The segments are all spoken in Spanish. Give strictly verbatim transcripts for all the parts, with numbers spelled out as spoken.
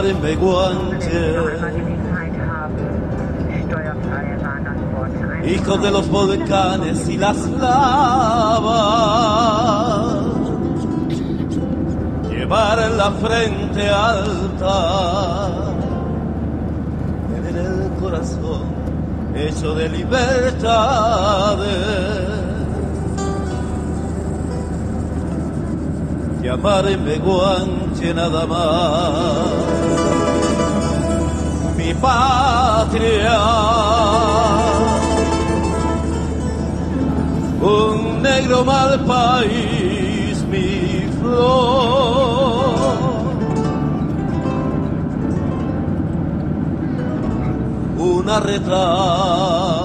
llamarme guanche, hijo de los volcanes y las lavas, llevar la frente alta, tener el corazón hecho de libertades, llamarme guanche nada más. Mi patria, un negro mal país, mi flor, una retama.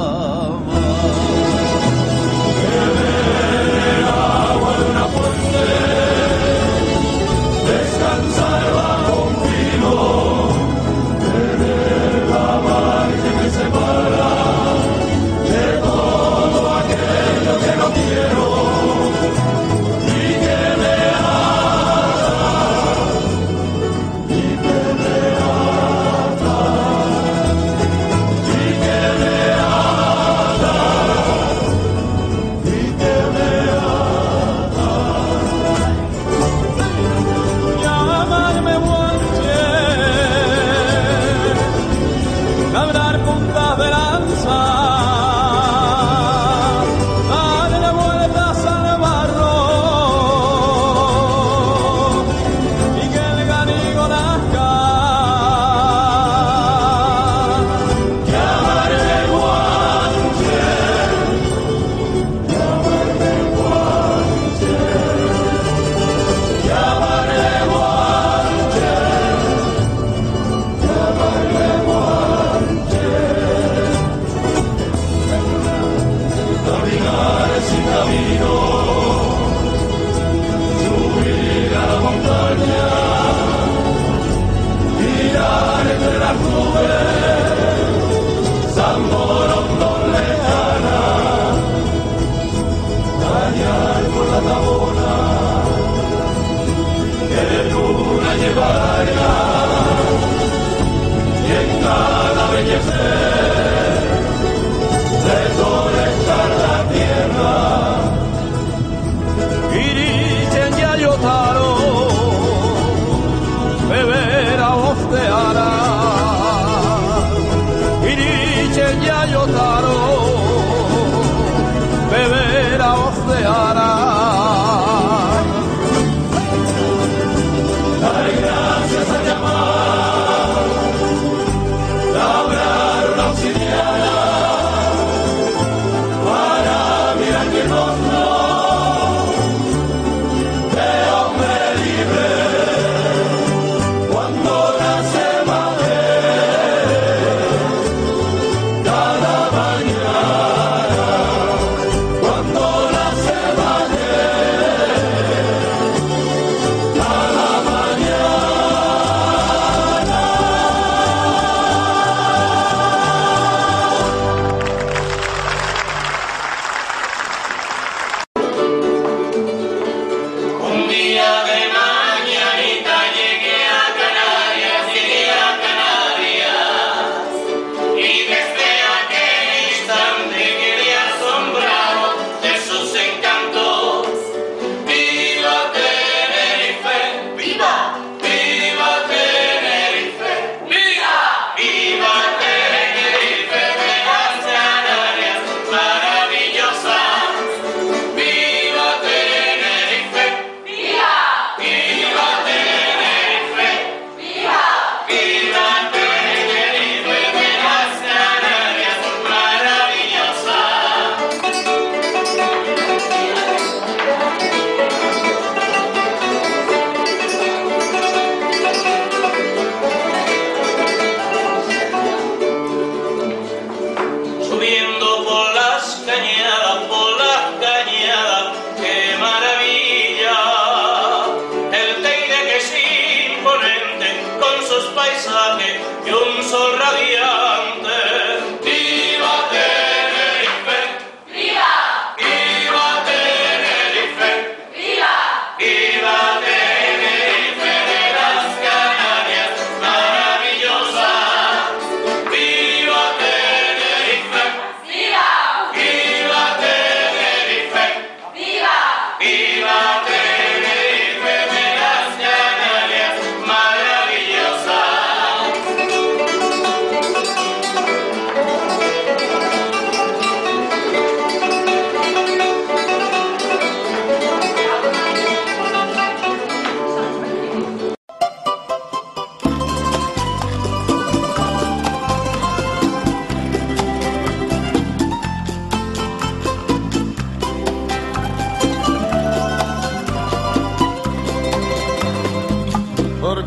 Y que me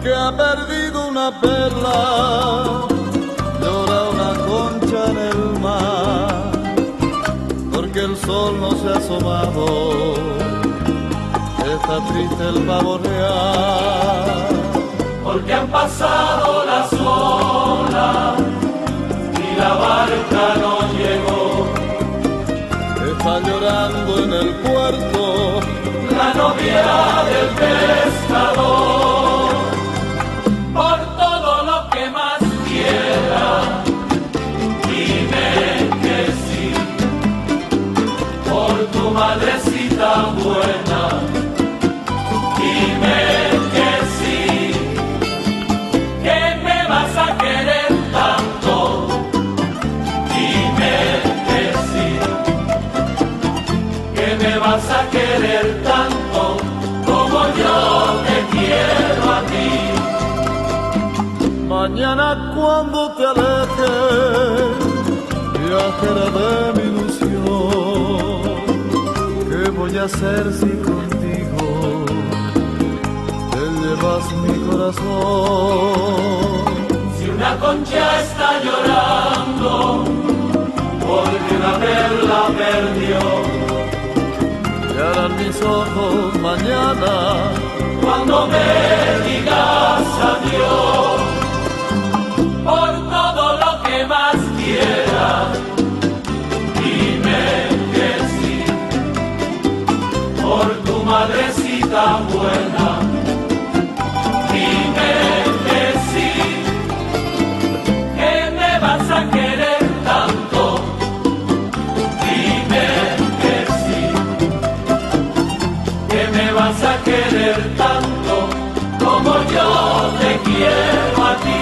que ha perdido una perla, llora una concha en el mar, porque el sol no se ha asomado, está triste el pavo real. Porque han pasado las olas y la barca no llegó. Está llorando en el puerto la novia del pescador. Por todo lo que más quiera, dime que sí. Por tu madrecita buena, dime que sí. Que me vas a querer tanto, dime que sí. Que me vas a querer tanto como yo te quiero a ti. Mañana cuando te alejes, viajera de mi ilusión, ¿qué voy a hacer si contigo te llevas mi corazón? Si una concha está llorando porque una perla perdió, llorarán mis ojos mañana cuando me digas adiós. Por todo lo que más quieras, dime que sí. Por tu madrecita buena, dime que sí. Que me vas a querer tanto, dime que sí. Que me vas a querer tanto como yo te quiero a ti.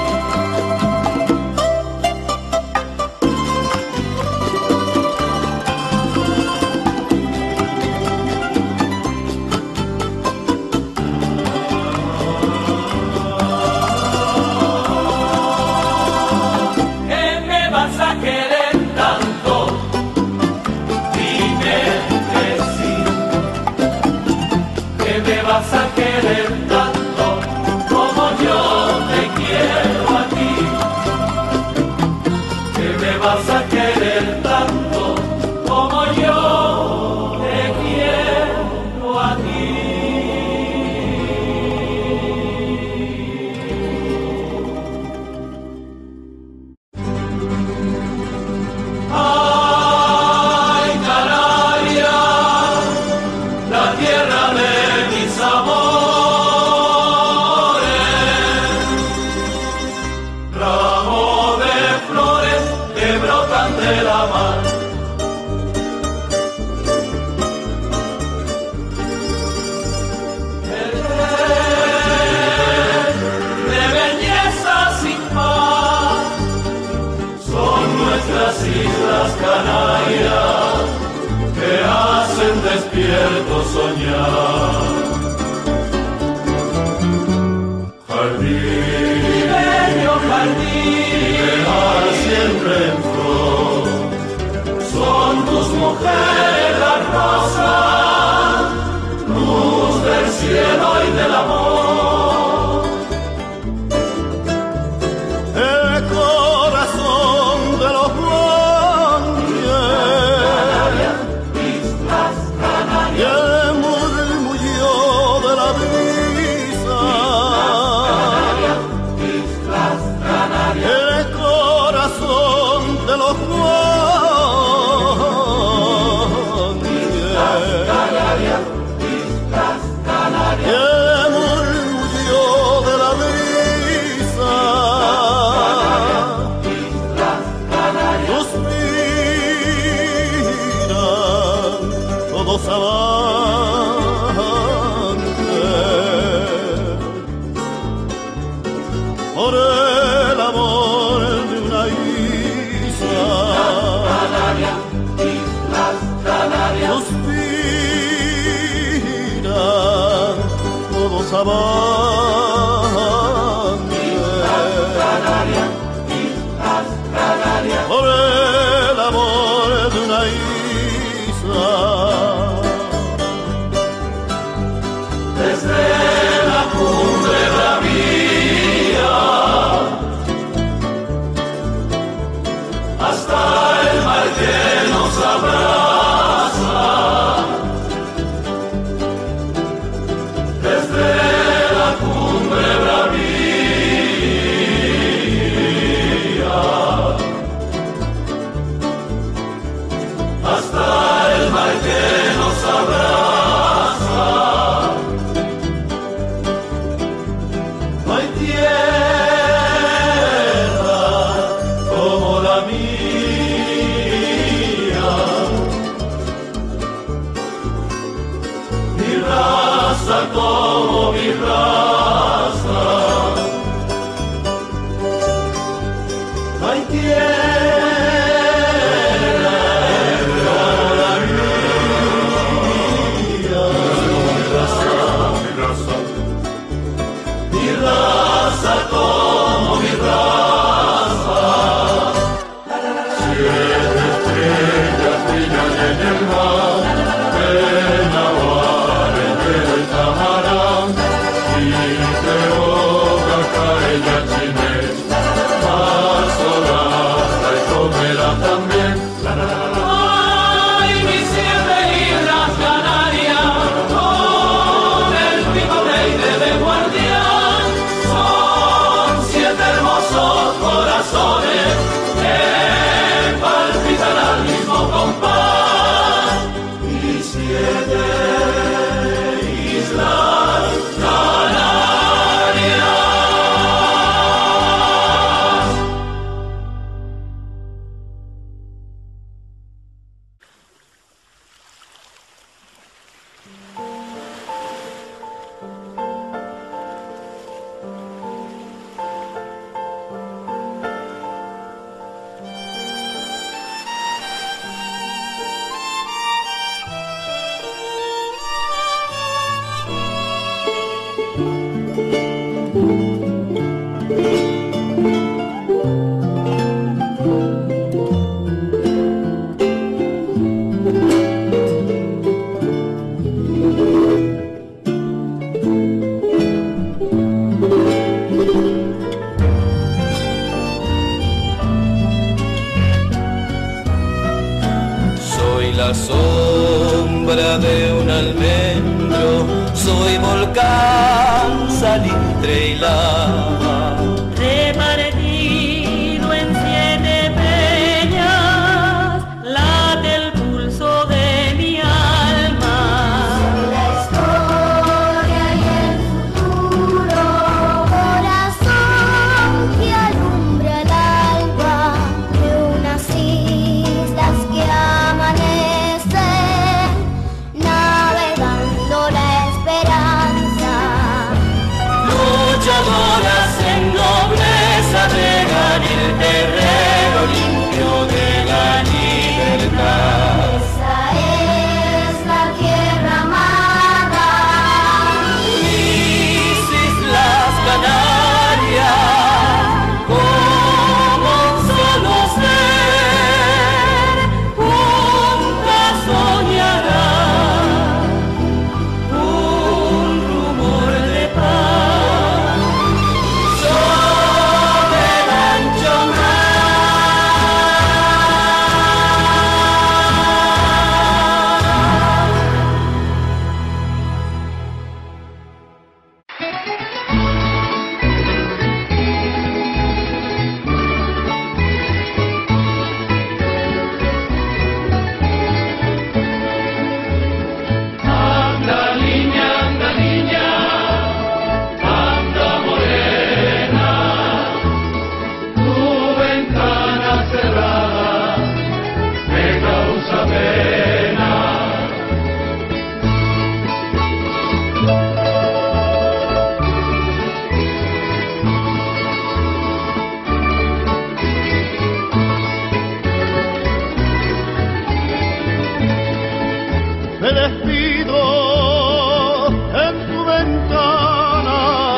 Vas a querer tanto como yo te quiero a ti. Que me vas a querer tanto como yo te quiero a ti. Ay, Canaria, la tierra de mis amores, ramo de flores que brotan de la mar. De belleza sin par, son nuestras islas Canarias que hacen despierto soñar. Jardín, bello jardín, dejar siempre en flor, son tus mujeres las rosas, luz del cielo y del amor. el corazón de los Juanes y el murmullo la sombra de un almendro, soy volcán, salitre y lava. Repartido en siete peñas, late el pulso de mi alma. Soy la historia y el futuro, corazón que alumbra el alba de unas islas que amanecen, navegando la esperanza. Luchadoras en nobleza regan el terreno limpio de la libertad. Esa es la tierra amada. Mis islas Canarias, como un solo ser, juntas soñarán un rumor de paz sobre el ancho Anda niña, anda niña, anda morena, tu ventana cerrada me causa pena. Me despido en tu ventana,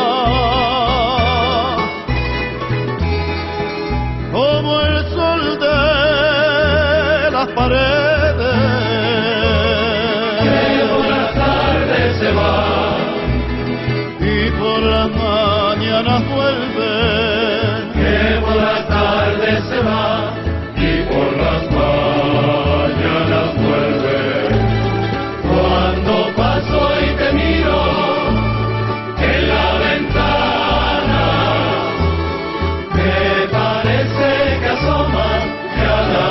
como el sol de las paredes. Que por las tardes se va, Y por las mañanas vuelve. que por las tardes se va y por las mañanas vuelve. Cuando paso y te miro en la ventana, me parece que asoma cada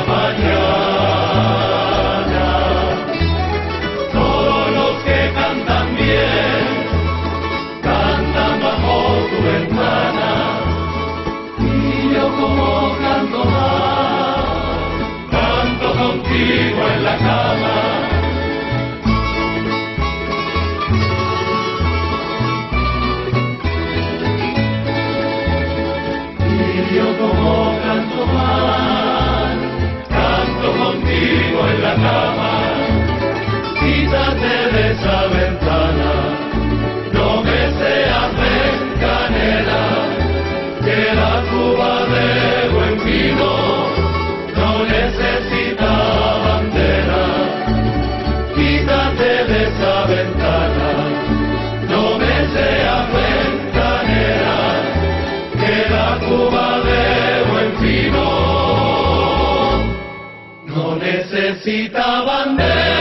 mañana. Todos los que cantan bien, cantan bajo tu ventana, y yo como canto más, canto contigo en la cama. Y yo como canto más, canto contigo en la cama. Quítate de esa ventana, no me seas venganera, que la cuba de buen vino no necesita bandera. Quítate de esa ventana, no me seas venganera, que la cuba de buen vino no necesita bandera.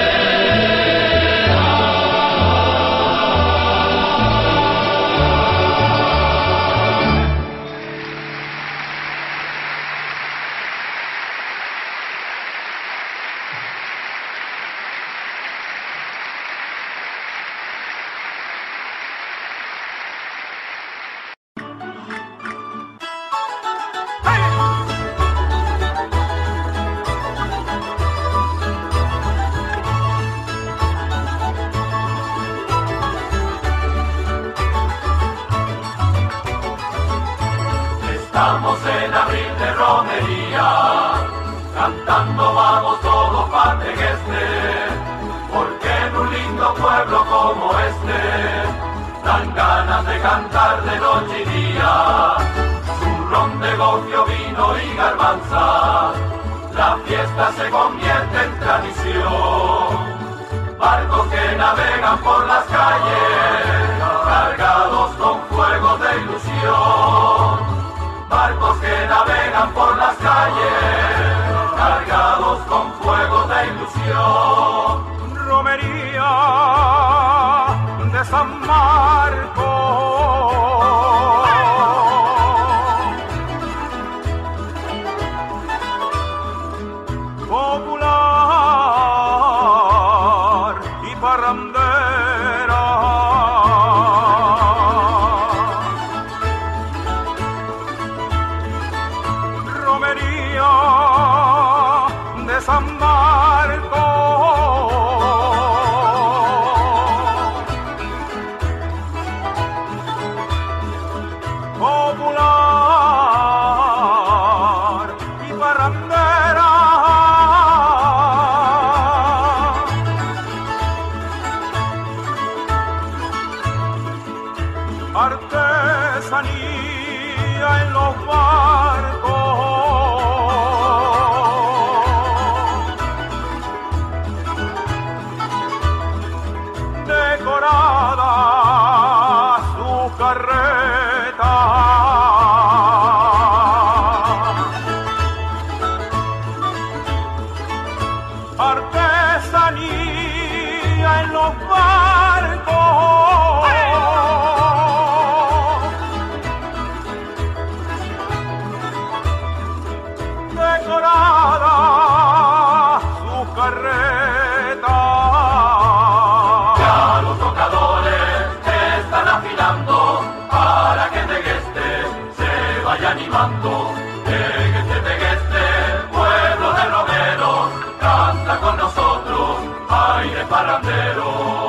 Estamos en abril de romería, cantando vamos todos patria en este, porque en un lindo pueblo como este, dan ganas de cantar de noche y día, zurrón de gofio, vino y garbanza, la fiesta se convierte en tradición, barcos que navegan por las calles, cargados con fuegos de ilusión. Barcos que navegan por las calles, cargados hermanos con fuego de ilusión. Romería de San Marcos. Popular y parrandera. Romería de San Marcos. Popular y parrandera. Artesanía en los barcos. Decorada su carreta. Artesanía en los barcos. Decorada su carreta. Ya los tocadores están afilando para que Tegueste se vaya animando. Tegueste, Tegueste, pueblo de romeros, canta con nosotros, aire parrandero.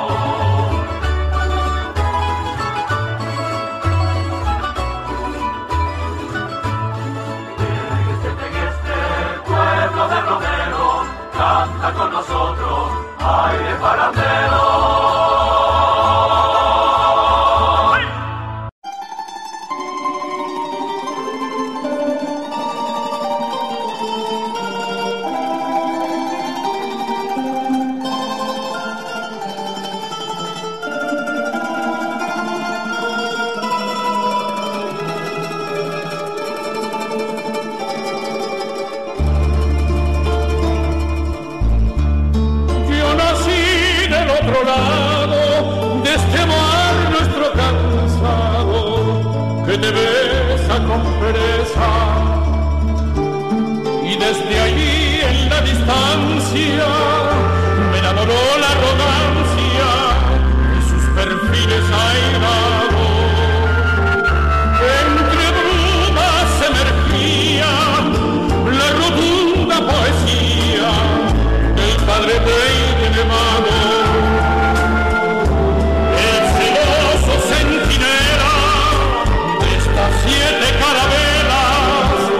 Tegueste, Tegueste, pueblo de romeros, canta con nosotros, aire parrandero. Yo nací del otro lado de este mar nuestro cansado que te besa con pereza, y desde allí en la distancia me enamoró la arrogancia y sus perfiles airados. Entre brumas se emergía la rotunda poesía del padre rey de Nemano. El celoso centinela de estas siete carabelas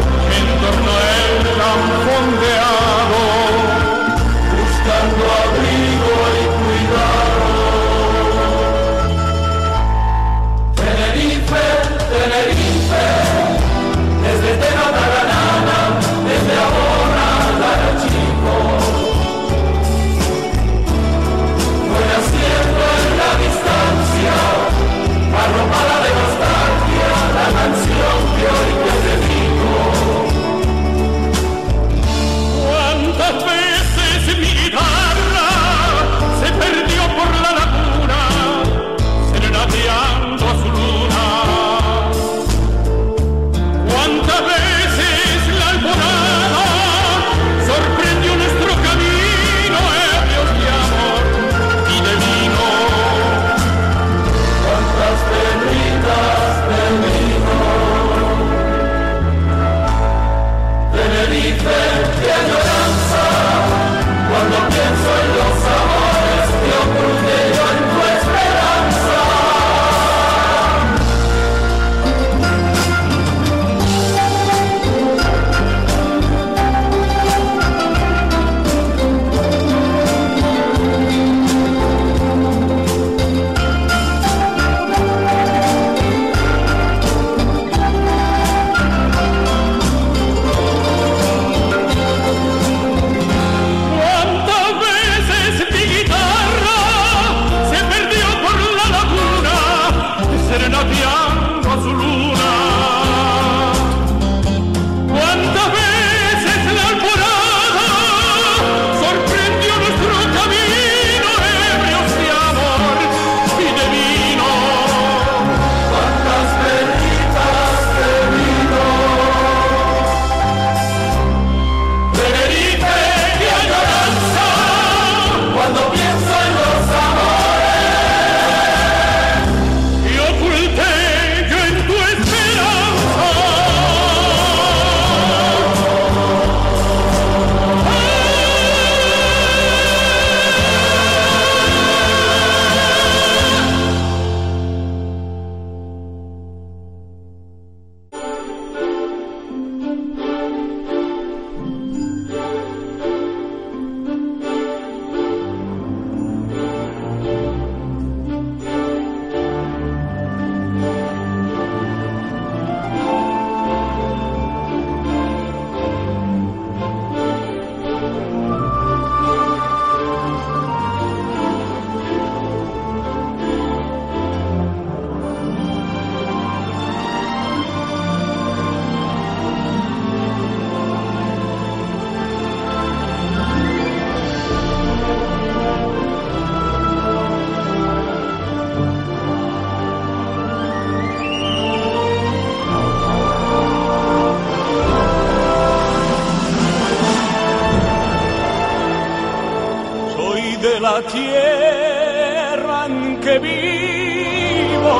tierra en que vivo.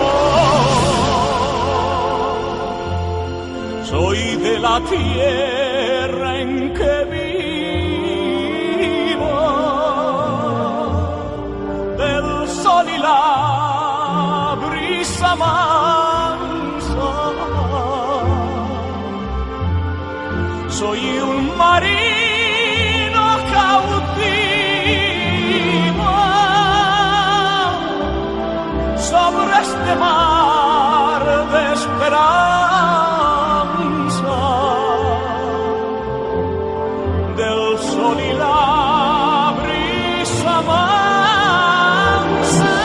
Soy de la tierra en que vivo, del sol y la brisa mansa. Soy un marino cautivo sobre este mar de esperanza, del sol y la brisa mansa.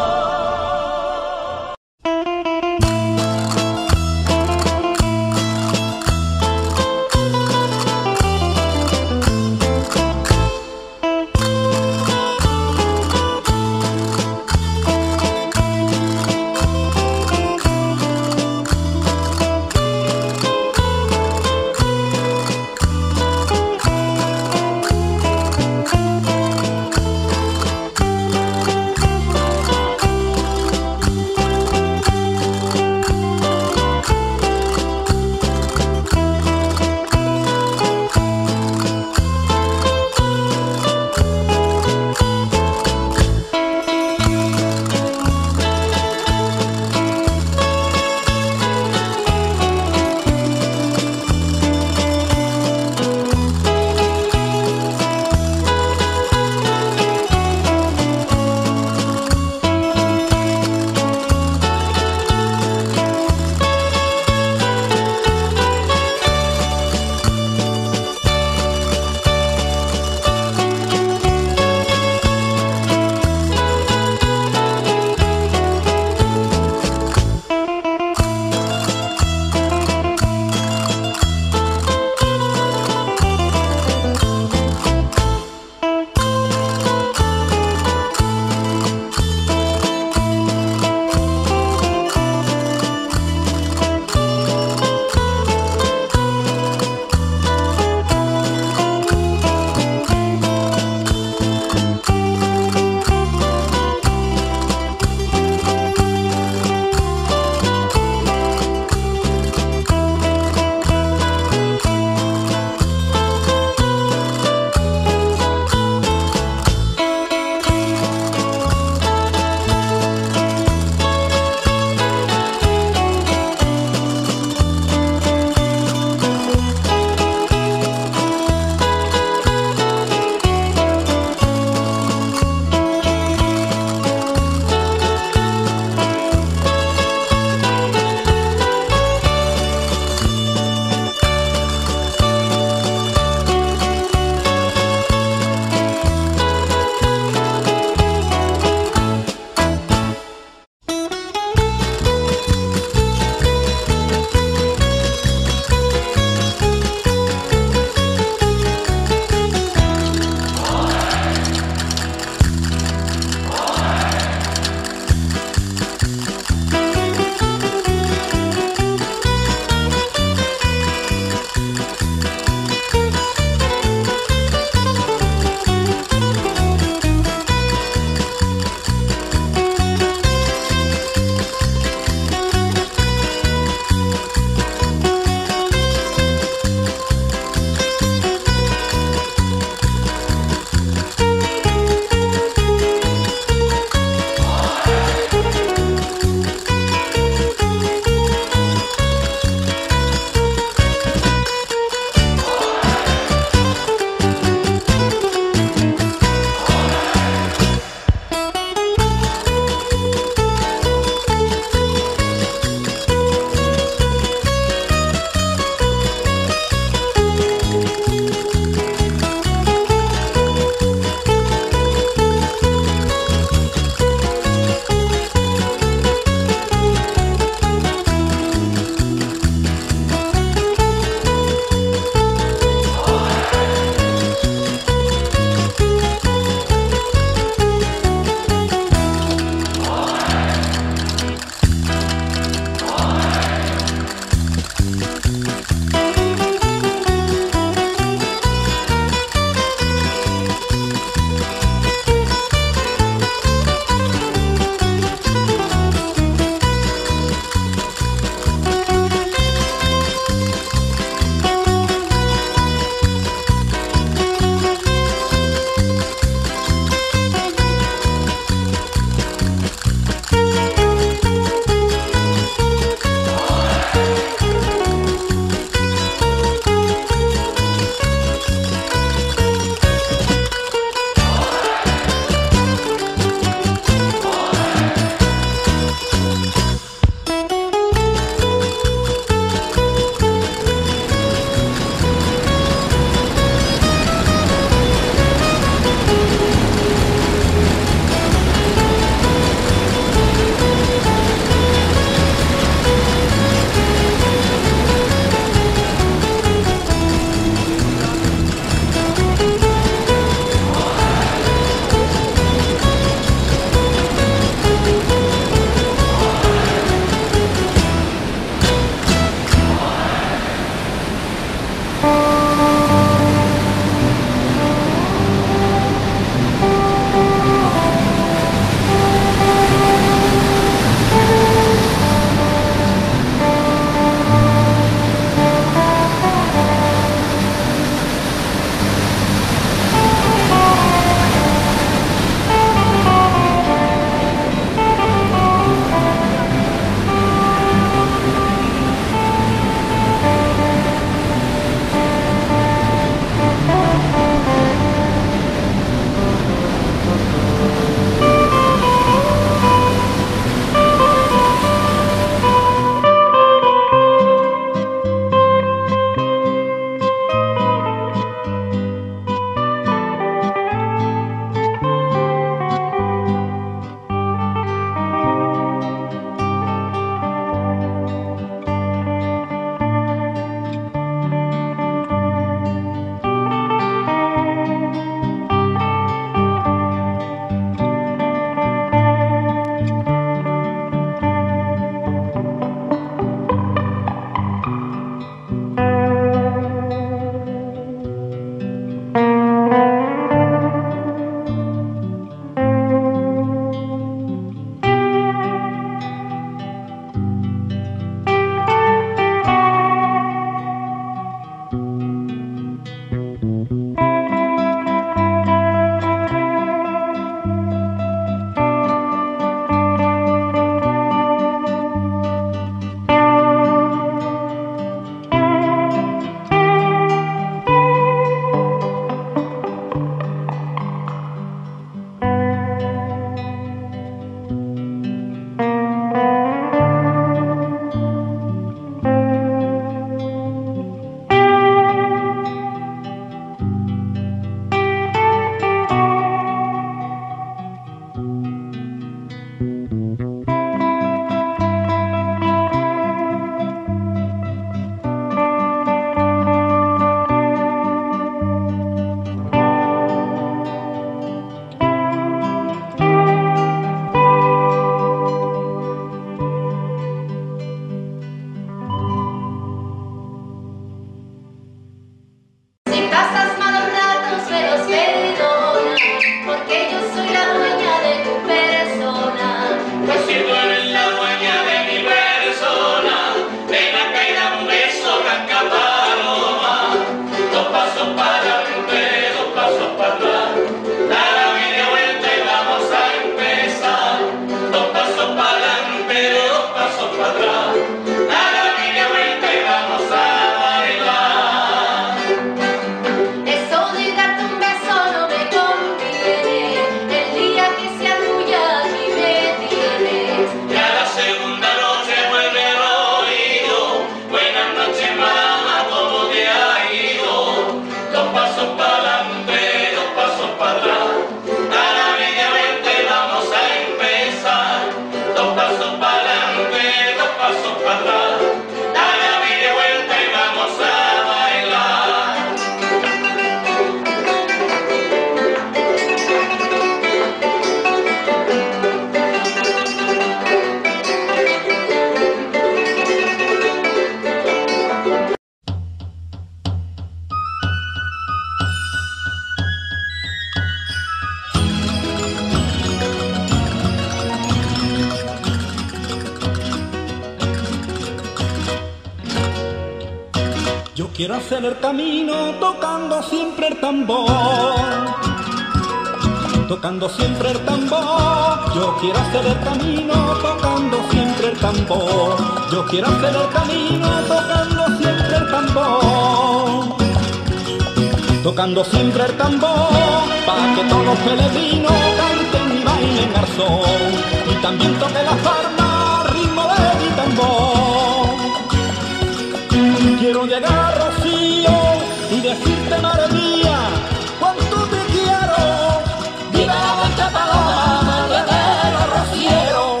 quiero hacer el camino tocando siempre el tambor, tocando siempre el tambor. Yo quiero hacer el camino tocando siempre el tambor. Yo quiero hacer el camino tocando siempre el tambor, tocando siempre el tambor, para que todos los peregrinos canten y bailen al son, y también toque la palma al ritmo de mi tambor. Quiero llegar a Rocío y decirte, madre mía, cuánto te quiero. Viva la Blanca Paloma, madre de los rocieros.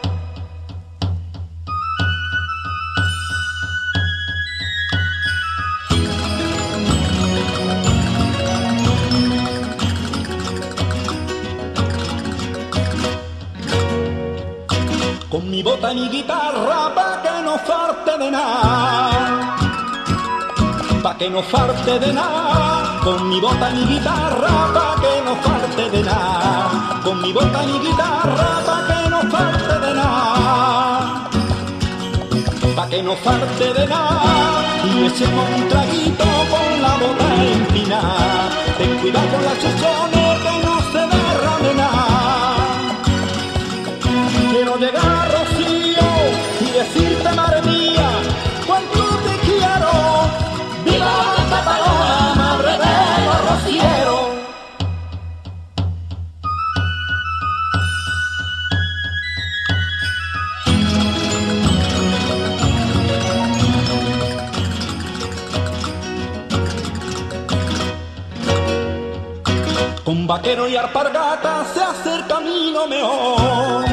Con mi bota y mi guitarra, pa' que no falte de nada, pa' que no falte de nada. Con mi bota y mi guitarra, pa' que no falte de nada. Con mi bota y mi guitarra, pa' que no falte de nada, pa' que no falte de nada. Y echemos un traguito con la bota empinada. Ten cuidado con las chuchones que no se derrame nada. Quiero llegar a Rocío y decirte, madre mía, cuánto te quiero. Viva la Blanca Paloma, madre de los rocieros. Con vaquero y alpargata se hace el camino mejor,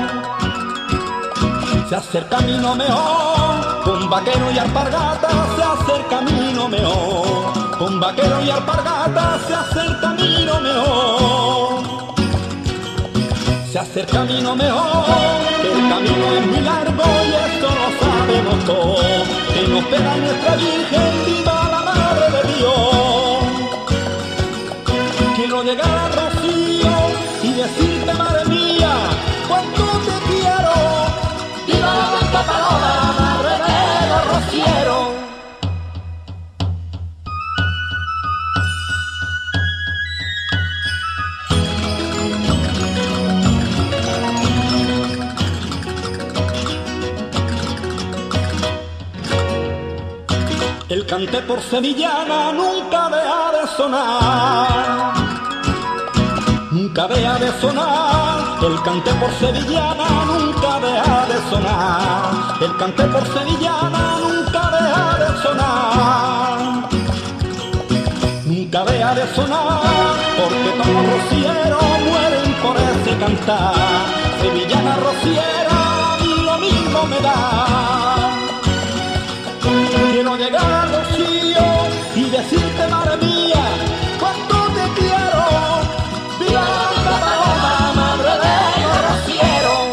se hace el camino mejor. Con vaquero y alpargata se hace el camino mejor. Con vaquero y alpargata se hace el camino mejor, se hace el camino mejor. El camino es muy largo y esto lo sabemos todos. Que nos espera nuestra Virgen, viva la Madre de Dios. Quiero llegar a Rocío y decirte, madre mía, cuánto te quiero. Viva la Blanca Paloma, madre de los rocieros. El cante por sevillana nunca deja de sonar, nunca deja de sonar. El cante por sevillana nunca deja de sonar. El cante por sevillana nunca deja de sonar, nunca deja de sonar. Porque todos los rocieros mueren por ese cantar. Sevillana rociera a mí lo mismo me da. Quiero llegar a Rocío y decirte, madre mía, cuánto te quiero. Viva la Blanca Paloma, madre de los rocieros.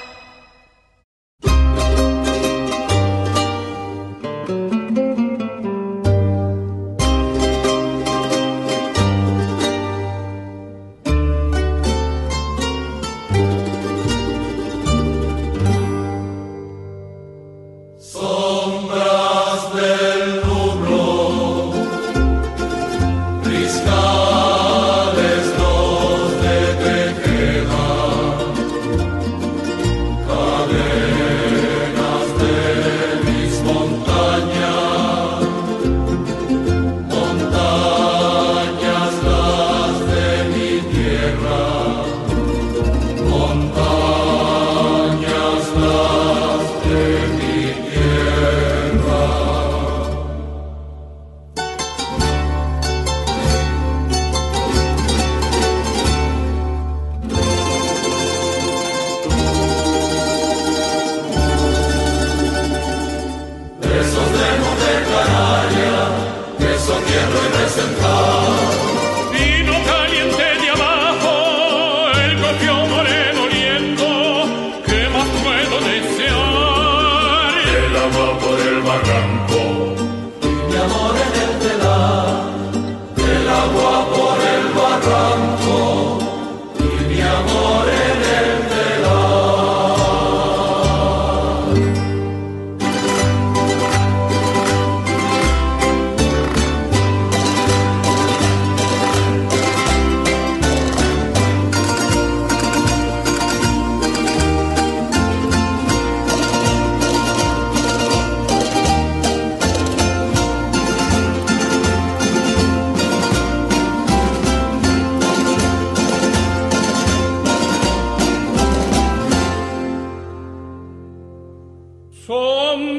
Sombras del nublo,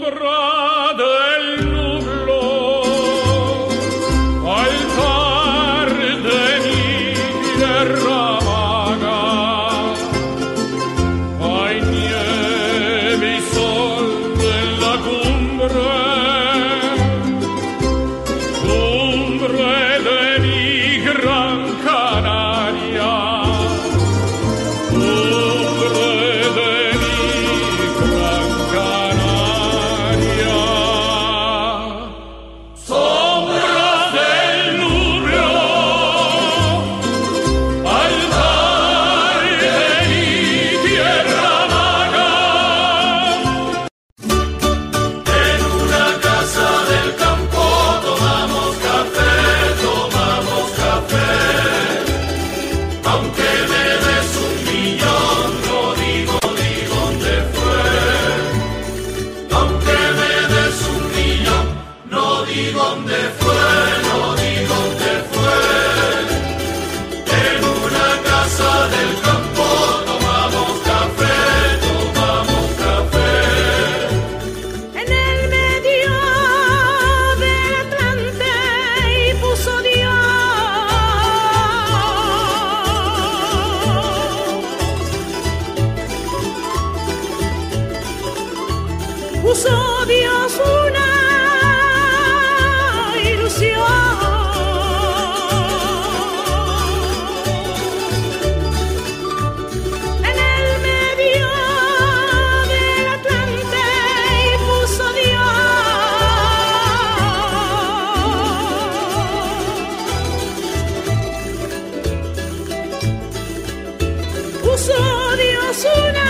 puso Dios una ilusión. En el medio del Atlante y puso Dios, puso Dios una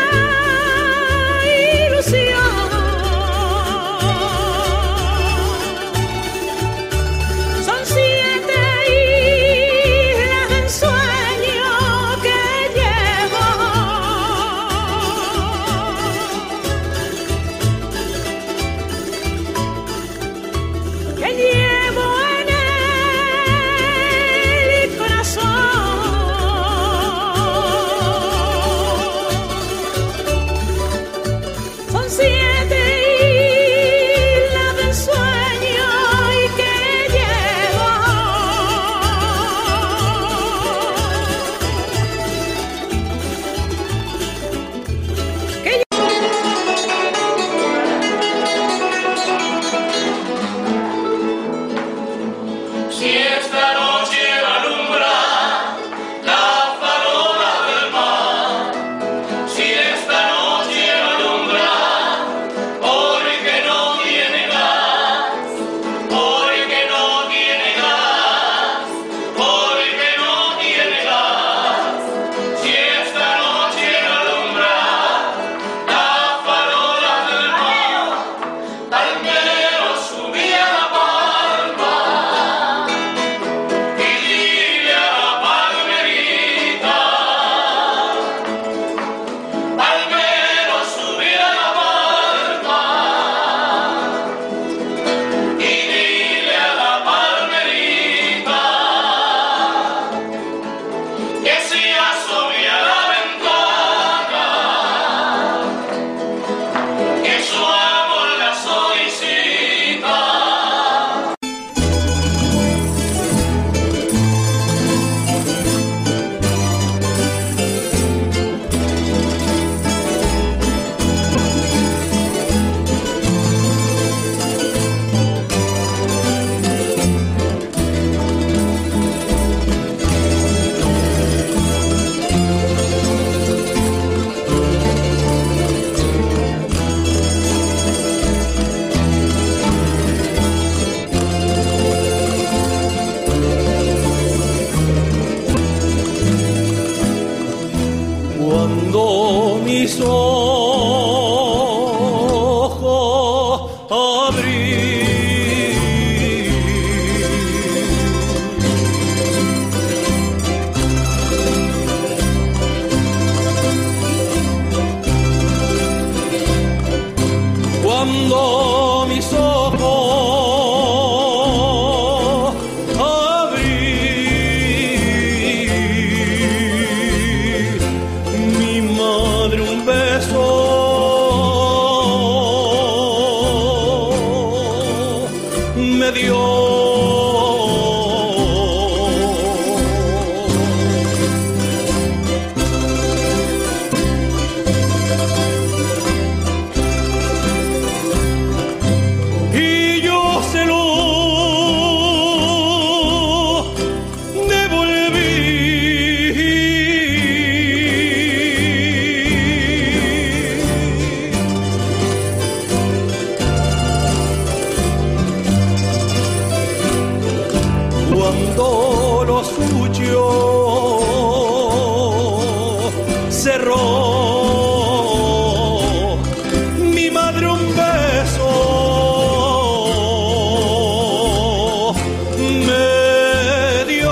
mis ojos abrí. Cuando mis ojos abrí, mi madre un beso cerró, mi madre un beso me dio.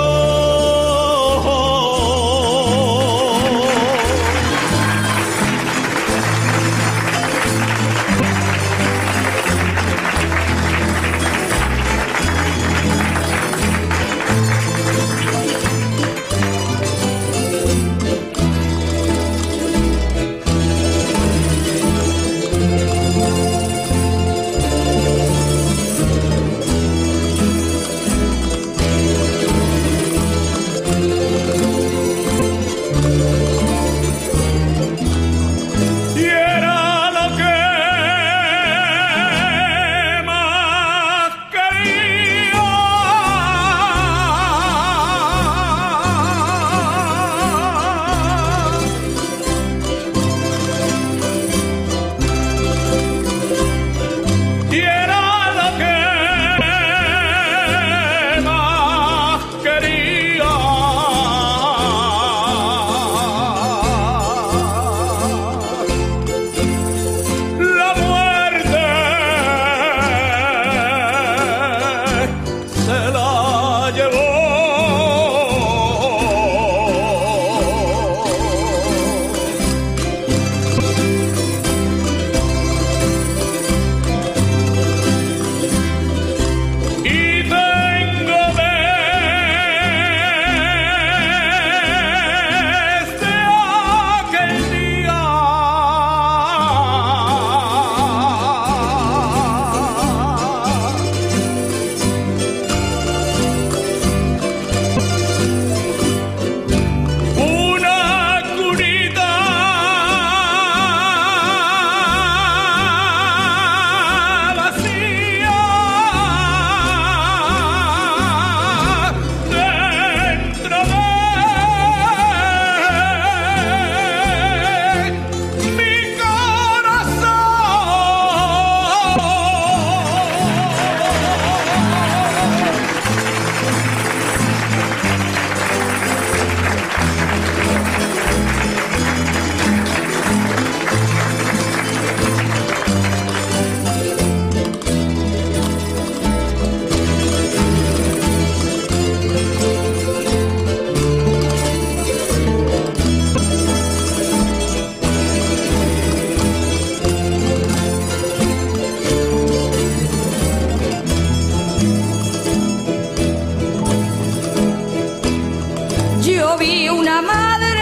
Yo vi una madre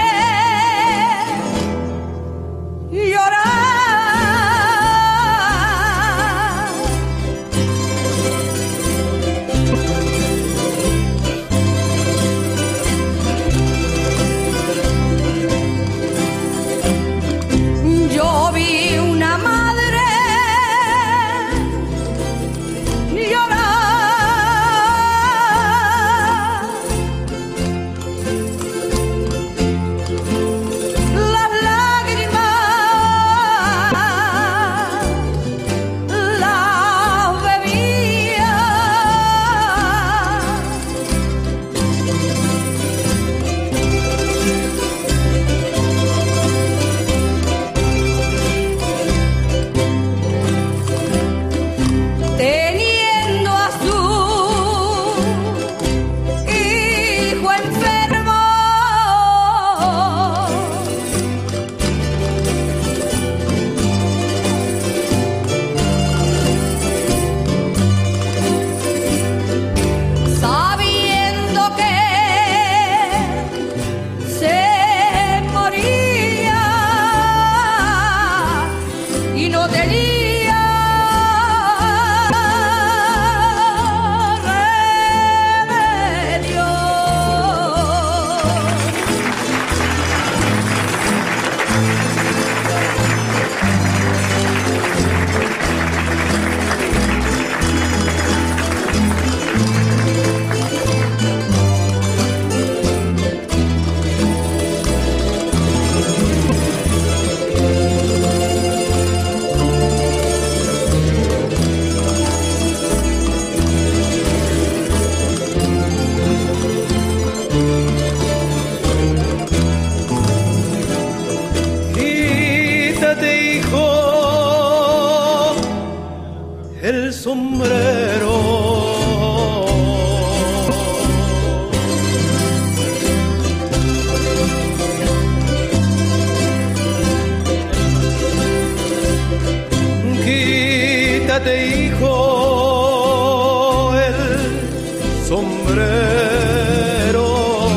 llorar. Yo vi una madre llorar. Teniendo a su hijo enfermo, sabiendo que se moría y no tenía sombrero. Quítate, hijo, el sombrero.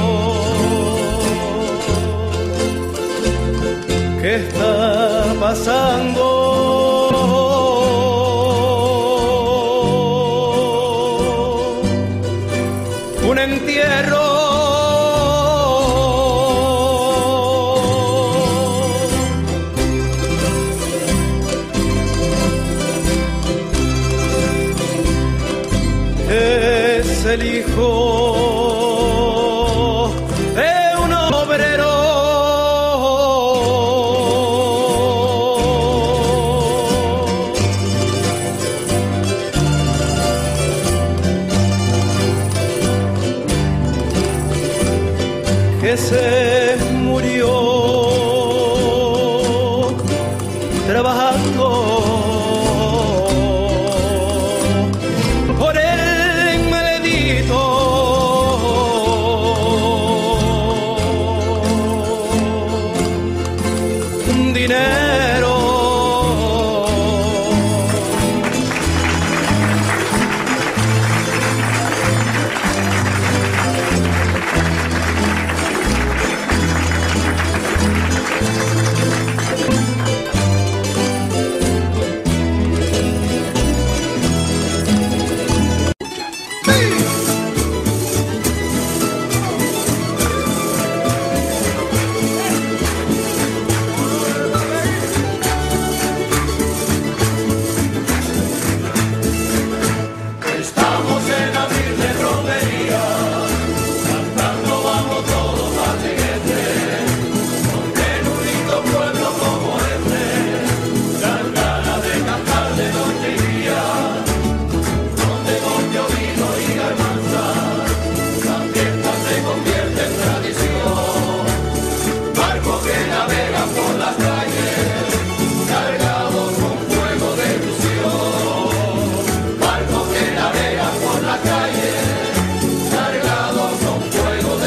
¿Qué está pasando? Un entierro. Es el hijo de un obrero. Que se murió trabajando por el maldito dinero.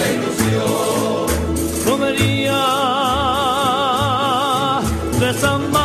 De San